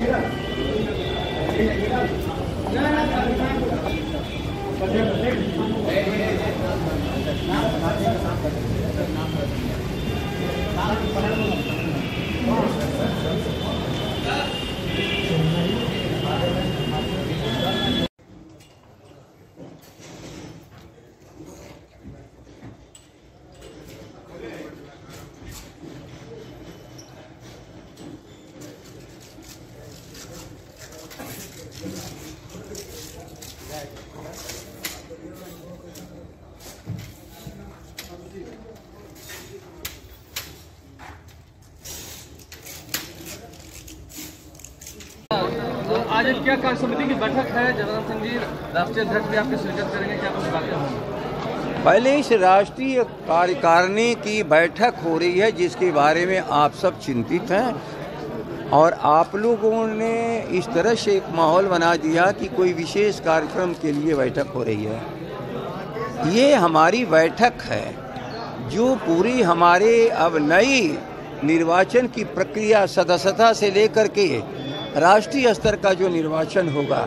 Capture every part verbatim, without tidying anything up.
आज क्या कार्य समिति की बैठक है, जनार्दन सिंह जी राष्ट्रीय अध्यक्ष भी आपके शिरकत करेंगे, क्या कुछ बातें होंगी? पहले इस राष्ट्रीय कार्यकारिणी की बैठक हो रही है जिसके बारे में आप सब चिंतित हैं और आप लोगों ने इस तरह से एक माहौल बना दिया कि कोई विशेष कार्यक्रम के लिए बैठक हो रही है। ये हमारी बैठक है जो पूरी हमारे अब नई निर्वाचन की प्रक्रिया सदस्यता से लेकर के राष्ट्रीय स्तर का जो निर्वाचन होगा,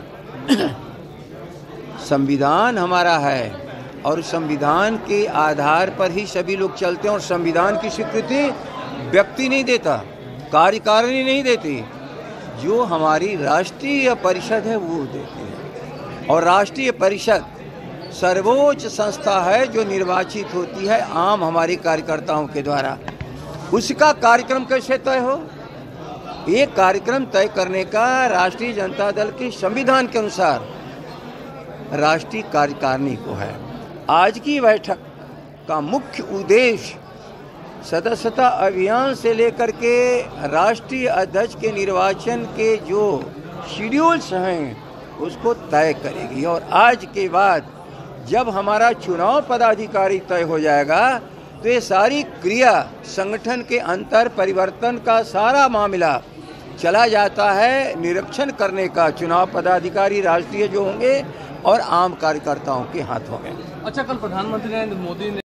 संविधान हमारा है और संविधान के आधार पर ही सभी लोग चलते हैं और संविधान की स्वीकृति व्यक्ति नहीं देता, कार्यकारिणी नहीं देती, जो हमारी राष्ट्रीय परिषद है वो देती है। और राष्ट्रीय परिषद सर्वोच्च संस्था है जो निर्वाचित होती है आम हमारे कार्यकर्ताओं के द्वारा। उसका कार्यक्रम कैसे तय हो? एक कार्यक्रम तय करने का राष्ट्रीय जनता दल के संविधान के अनुसार राष्ट्रीय कार्यकारिणी को है। आज की बैठक का मुख्य उद्देश्य सदस्यता अभियान से लेकर के राष्ट्रीय अध्यक्ष के निर्वाचन के जो शेड्यूल्स हैं उसको तय करेगी। और आज के बाद जब हमारा चुनाव पदाधिकारी तय हो जाएगा तो ये सारी क्रिया संगठन के अंतर परिवर्तन का सारा मामला चला जाता है निरीक्षण करने का चुनाव पदाधिकारी राष्ट्रीय जो होंगे और आम कार्यकर्ताओं के हाथों में। अच्छा, कल प्रधानमंत्री नरेंद्र मोदी ने